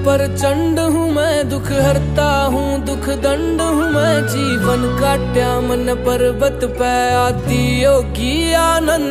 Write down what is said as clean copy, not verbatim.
प्रचंड हूँ मैं, दुख हरता हूँ दुख दंड हूँ मैं। जीवन काट्या मन पर्वत पे आती योगी आनंद।